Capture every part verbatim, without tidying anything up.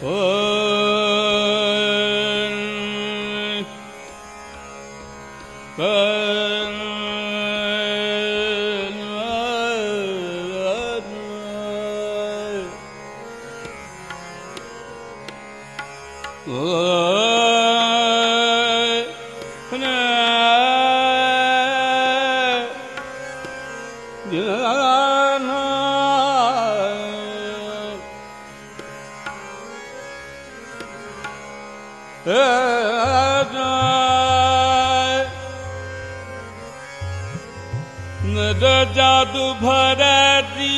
जादू भरती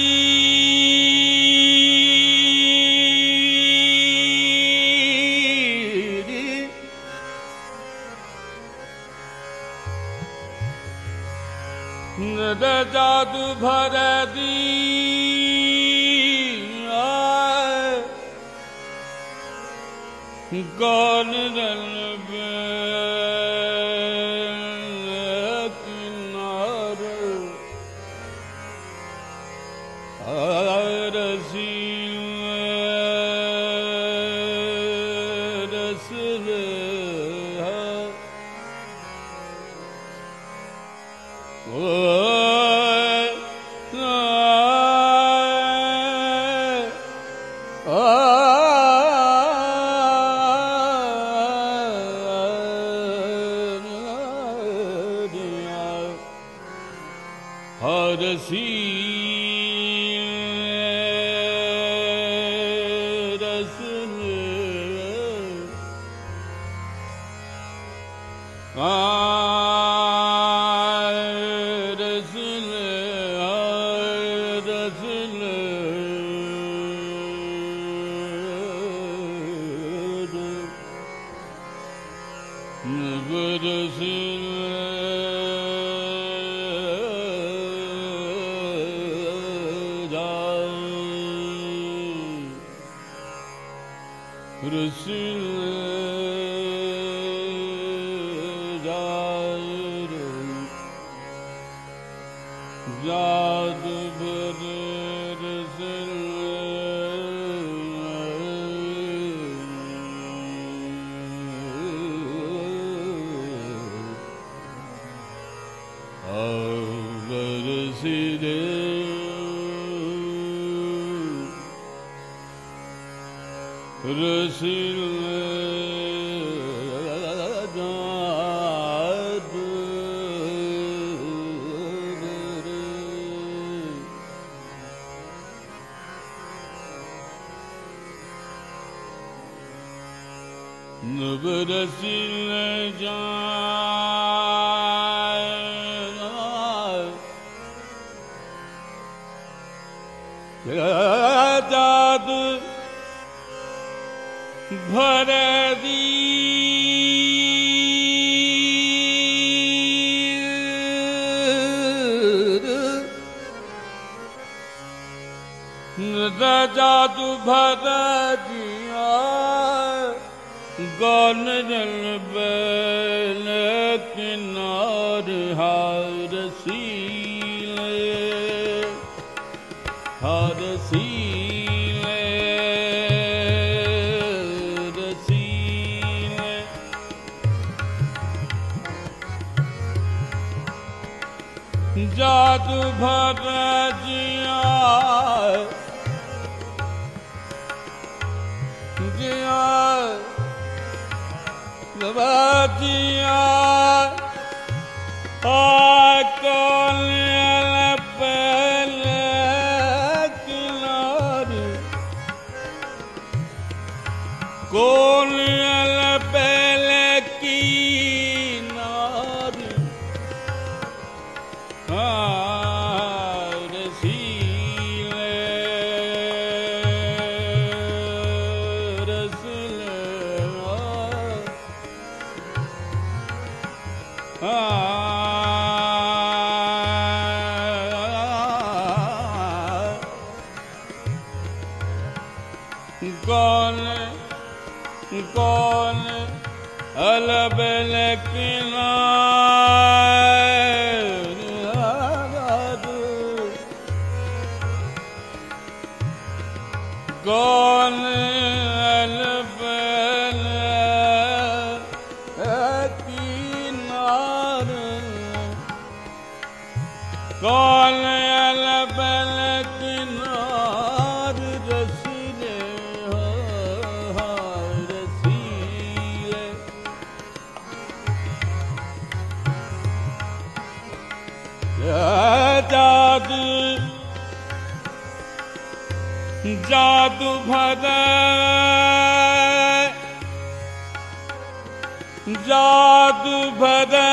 जादू भरती गौन जादू भरती जादू भरती गौन जल बैल किनार हार सीले हार सीले रसीले जादू भर जिया जिया जिया कौन पहले किनारे कौन पहले किनारे कौन कौन अलबल किनारे कौन जादू भरे जादू भरे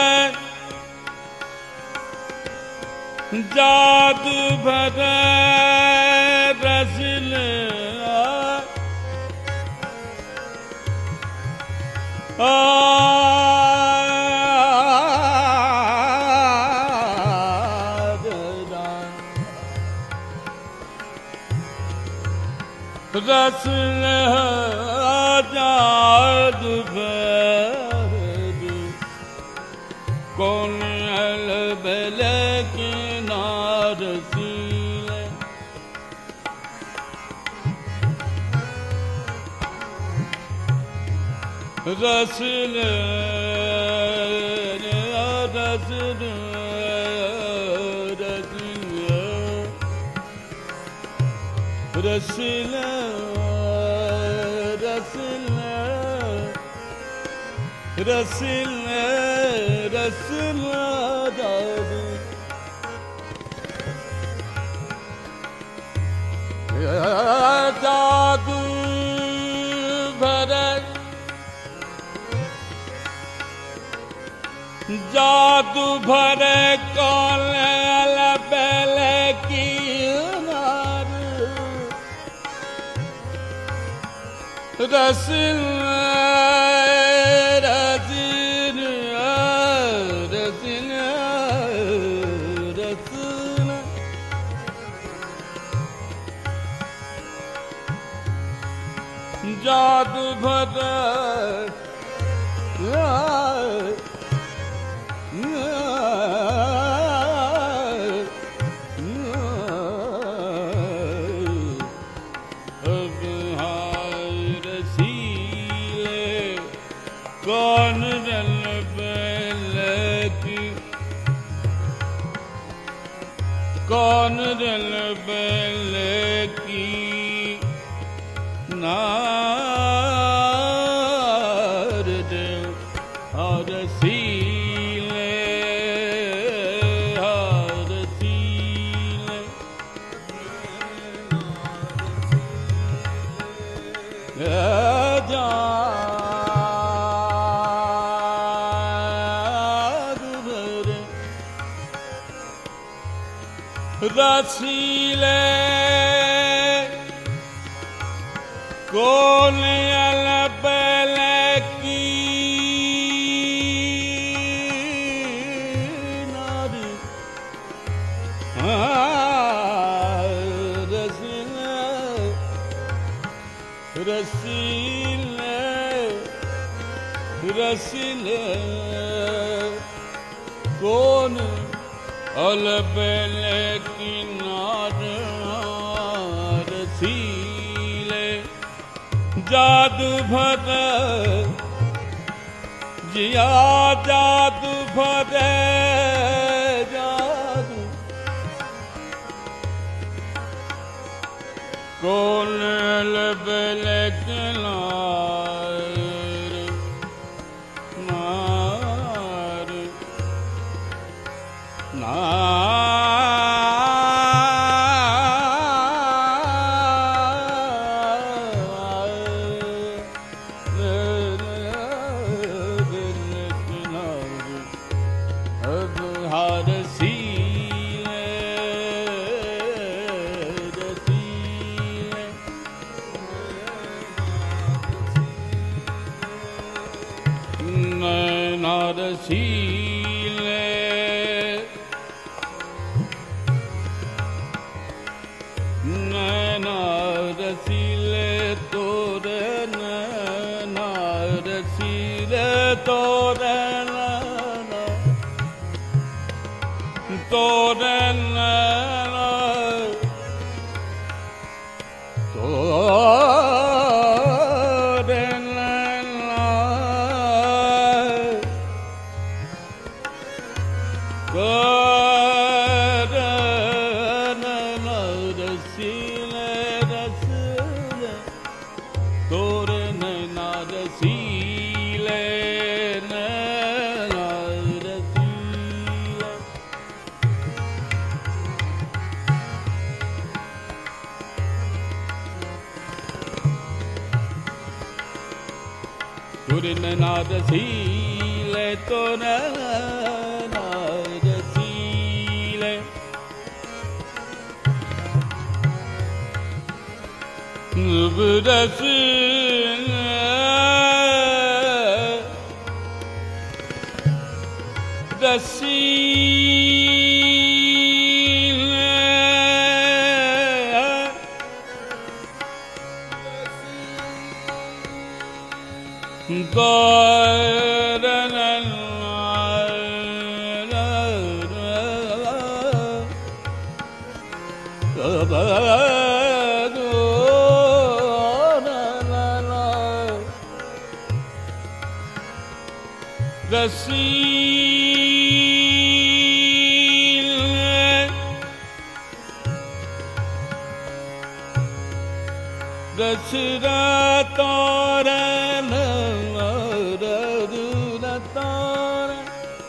जादू भरे रसिले आ रसिल जादू भरे कौन हल बेले किनार सीले रसिल रसिल रसिल रसिल रसिल रसिल जादू जादू भरे जादू भरे कौले बेले की रसिल रसिल रसिल रसिल जादू भरे कौन रल बेले की कौन रल बेले की नार देव हर सीले हर सीले जा रसीले कौन अल बेले की नारी रसीले रसीले रसीले कौन अल बेले किनार रसीले जादू भरे जिया जादू भरे जादू कौन अल बेले किनार नार ना हर सीले रसीले नैना रसीले नैना रसीले तोरे नैना रसीले तोरे नैना तोरे नैना तोरे नैना तोरे नैना रसीले रसीले तोरे नैना रसीले नैना रसीले तुरन नारसीले तुरन नारसीले रस रसी गौरन रसी रसरा तोरन रदुरा तोरन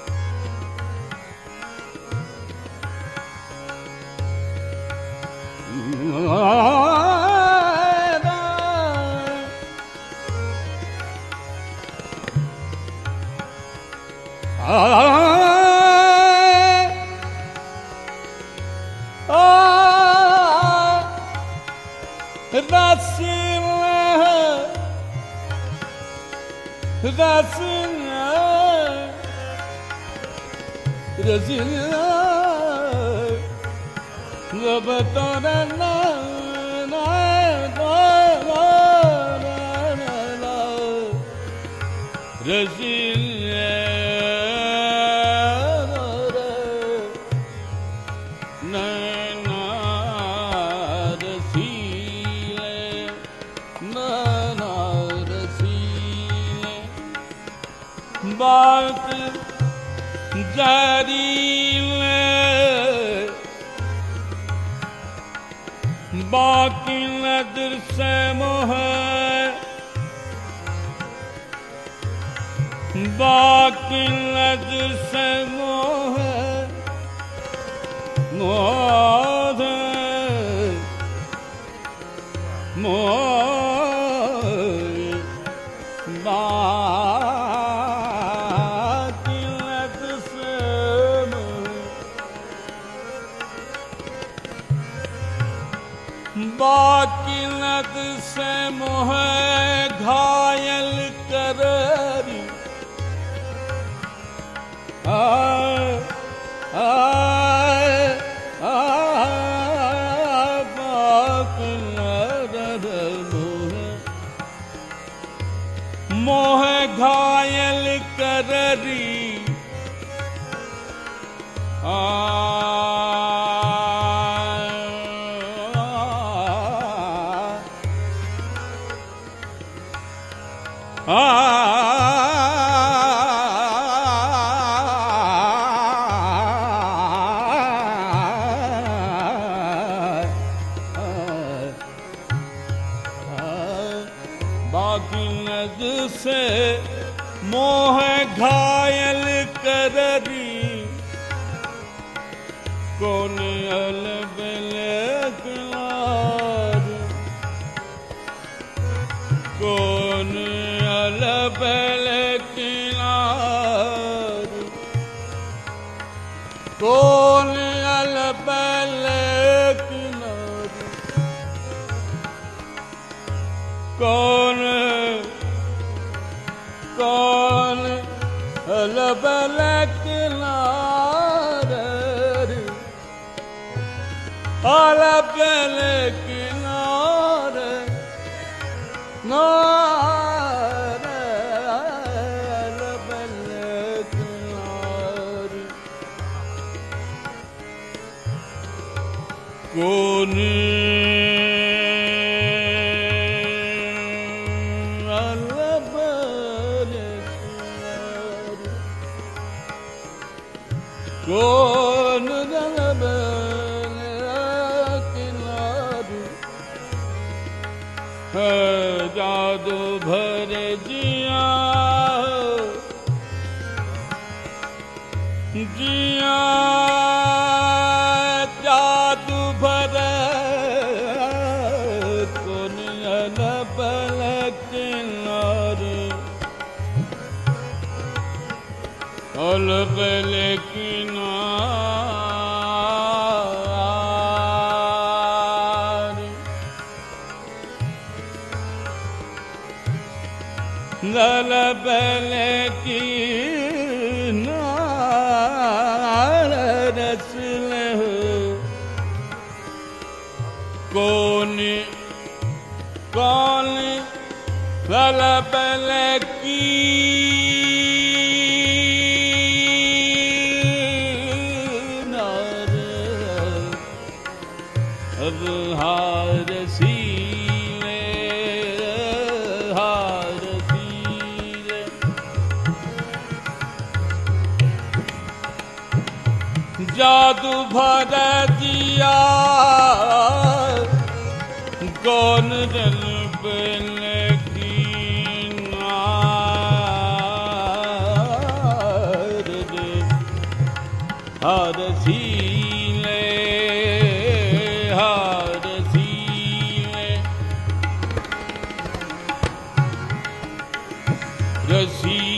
Rasina, Rasina, Rabatona, na na na na na, Rasina, na na Rasile, na na Rasile. बात जारी ले बाकी नजर से मोह बाकी नजर से मोह मोह मोह बाकी नद से मोह घायल कररी आए आए आए बाकी नद मोह मोह घायल कररी आ बाकी नद से मोह घायल कररी कौन अलबल कौन अलबल कौन अलबल कौन कौन अलबल किनारे अलबल किनारे नारे अलबल किनारे कौन कौन अलबल किनारे है जादू भर जिया जिया जादू भर कौन अलबल किनारे ओल पले किनार दल पले किनार रसल कौन कौन दल पले की हार सीले हार सीले जादू भर दिया कौन दिल पले किनार हार सीले रसी